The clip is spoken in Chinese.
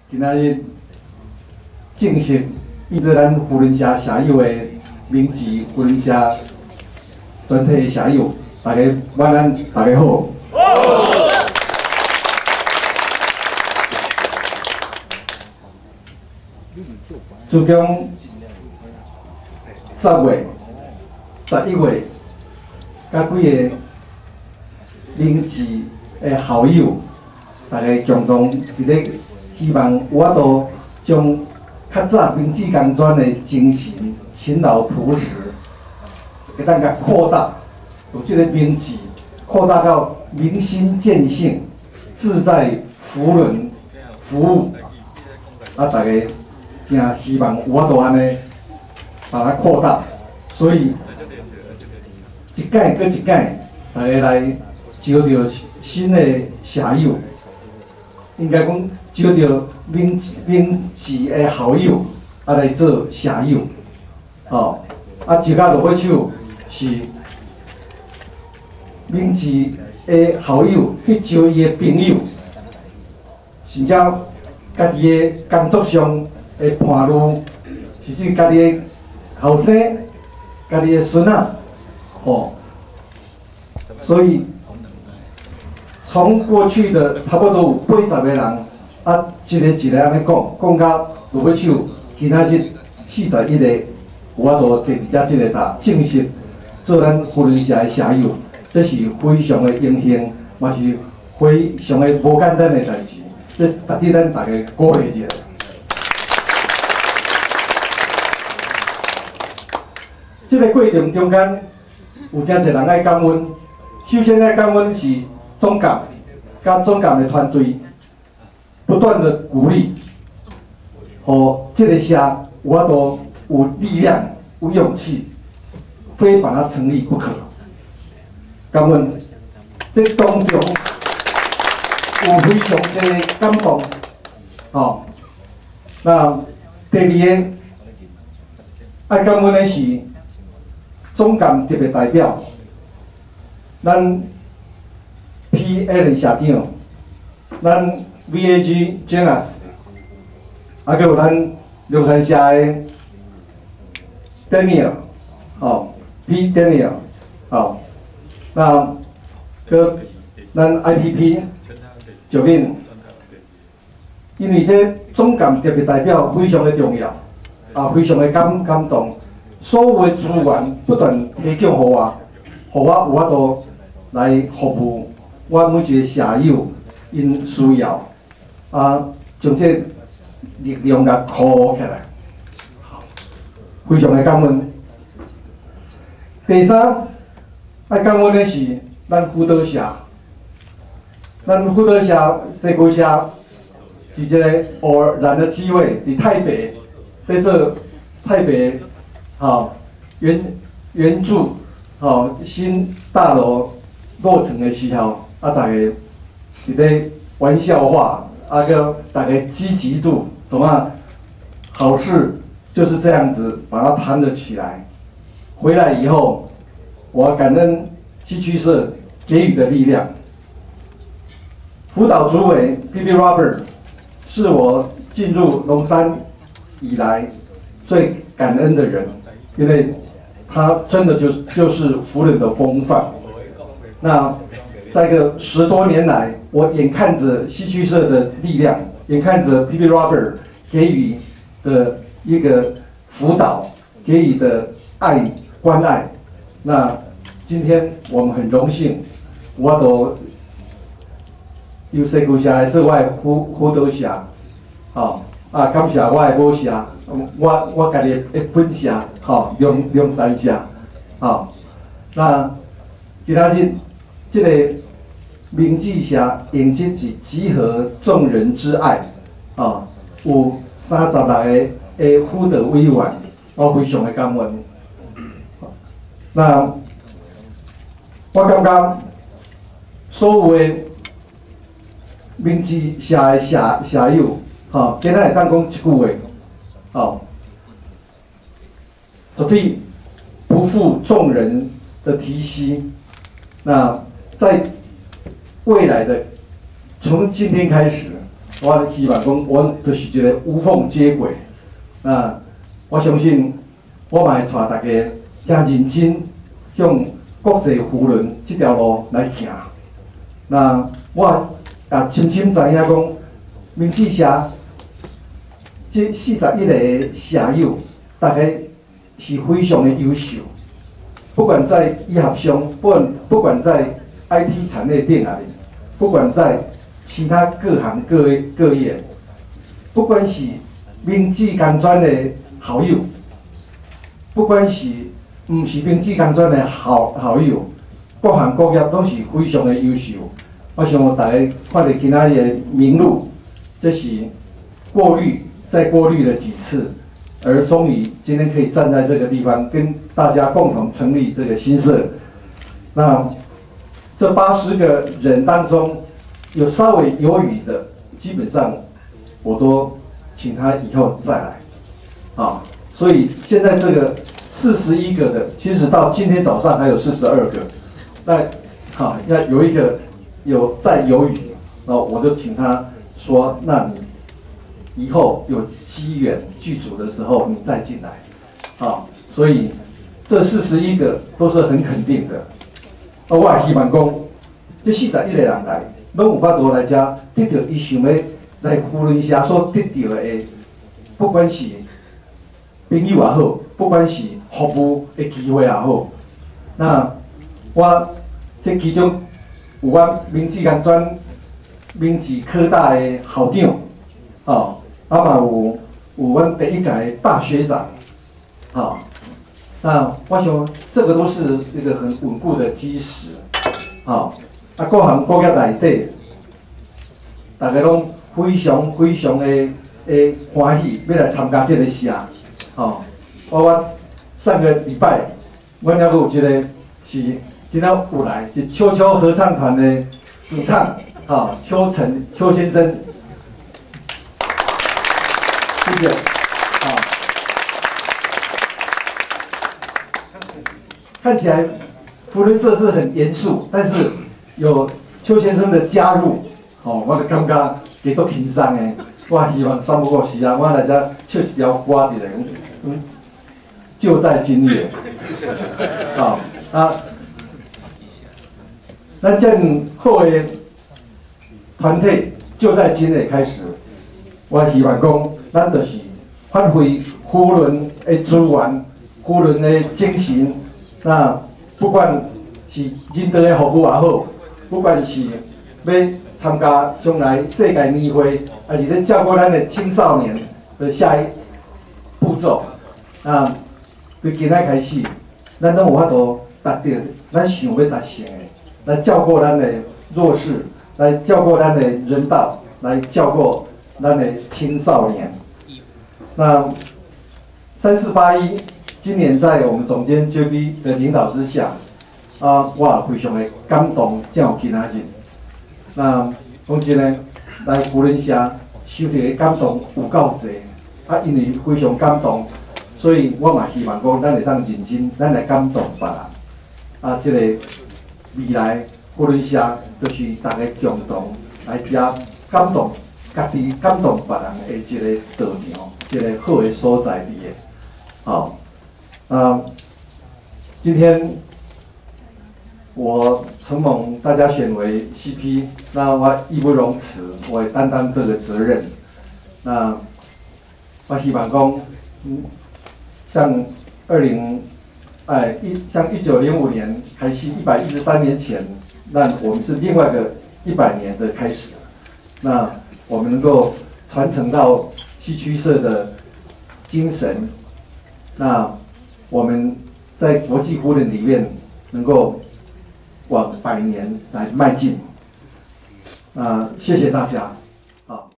今仔日正式变做咱福伦社社友的名字，福伦社全体的社友，大家晚安，大家好。自从10月、11月，甲几个名字的好友，大家共同伫咧希望有法度将较早民治工专的精神、勤劳朴实，会当甲扩大，有即个名字扩大到民心见性、志在福伦服务，大家真希望有法度安尼把它扩大，所以一届搁一届，大家来招到新的社友，应该讲招到名字的好友，来做社友，接下落尾手是名字的好友去招伊的朋友，甚至家己的工作上的伴侣，甚至家己的后生、家己的孙仔，所以从过去的差不多有80个人，一个一个安尼讲到落尾手，今仔日41个，有法度坐伫遮即个搭，正式做咱福伦社的社友，这是非常的荣幸，嘛是非常的无简单的代志，这值得咱大家鼓励一下。这个过程中间，有真侪人爱感恩。首先爱感恩是总监，甲总监的团队不断的鼓励，互这个社有法度有力量、有勇气，非把它成立不可。感恩，这当中有非常多感动，那第二个爱感恩的是总监特别代表，咱 PL 社长，咱 VAG Jonas， 还有咱龙山社的 Daniel， P Daniel， 那个咱 IPP 九令，因为这总监特别代表非常的重要，非常的感动。所有的资源不断提供给我，有法度来服务我每一个社友因需要，将这力量甲箍起来，非常的感恩。第三，爱感恩的是咱辅导社，咱辅导社、社区社是一个偶然的机会，伫台北在做台北。援助新大楼落成的时候，大家伫咧玩笑话，个大家积极度怎么好事就是这样子把它谈了起来。回来以后，我感恩西区社给予的力量。辅导主委 P.P. Robert 是我进入龙山以来最感恩的人。因为他真的就是福伦的风范。那在个10多年来，我眼看着西区社的力量，眼看着 P.P. Robert 给予的一个辅导，给予的爱关爱。那今天我们很荣幸，我都由社区社来做我的辅导社，感谢我的母社。我家己的本社，龙山社，那今仔日这个明治社用这是集合众人之爱，有36个的辅导委员，我非常的感恩。那我感觉所有的明治社的社友，今仔会当讲一句话。绝对不负众人的提携。那在未来的，从今天开始， 我希望讲，阮就是一个无缝接轨。那我相信，我嘛会带大家真认真向国际扶轮这条路来行。那我也深深知影讲，明志社这41个社友，大家是非常的优秀。不管在医学上，不管在 IT 产业链啊，不管在其他各行各业，不管是明志工专的好友，不管是毋是明志工专的好友，各行各业都是非常的优秀。我想大家看到今仔日的名录，这是再过滤了几次，而终于今天可以站在这个地方，跟大家共同成立这个新社。那这80个人当中，有稍微有余的，基本上我都请他以后再来，啊，所以现在这个41个的，其实到今天早上还有42个，那好，要有一个再有余，然后我就请他说，那你以后有机缘剧组的时候，你再进来，啊，所以这41个都是很肯定的。我也希望讲，这41个人来，拢有法度来遮得到伊想要来扶轮社所得到的，不管是朋友也好，不管是服务的机会也好。那我这其中有我明志工专、明志科大的校长，哦，嘛有阮第一届大学长，哦。那我想，这个都是一个很稳固的基石，啊，各行各业内底，大家拢非常的欢喜，要来参加这个社，哦，我上个礼拜，阮还有一个是今仔有来，是秋秋合唱团的主唱，邱先生，谢谢。看起来扶轮社是很严肃，但是有邱先生的加入，我就感觉几足轻松的。我希望三不五时啊，我来这唱一条歌一个，就在今夜，咱这好的团体就在今日开始，我希望讲，咱就是发挥扶轮的资源，扶轮的精神。那不管是人道的服务也好，不管是要参加将来世界年会，还是咧照顾咱的青少年的下一步骤，啊，从今仔开始，咱拢有法度达到咱想要达成的，来照顾咱的弱势，来照顾咱的人道，来照顾咱的青少年。那3481。今年在我们总监 JB 的领导之下，我也非常的感动，才有今仔日。那讲真呢，来扶轮社受到的感动有够济，因为非常感动，所以我嘛希望讲，咱会当认真，咱来感动别人。这个未来扶轮社就是大家共同来遮感动家己、感动别人的一个道场，一个好的所在地的，好。今天我承蒙大家选为 CP， 那我义不容辞，我也担当这个责任。那我希望讲，像1905年开始113年前，那我们是另外一个100年的开始。那我们能够传承到西区社的精神，那我们在国际扶轮里面能够往100年来迈进。谢谢大家。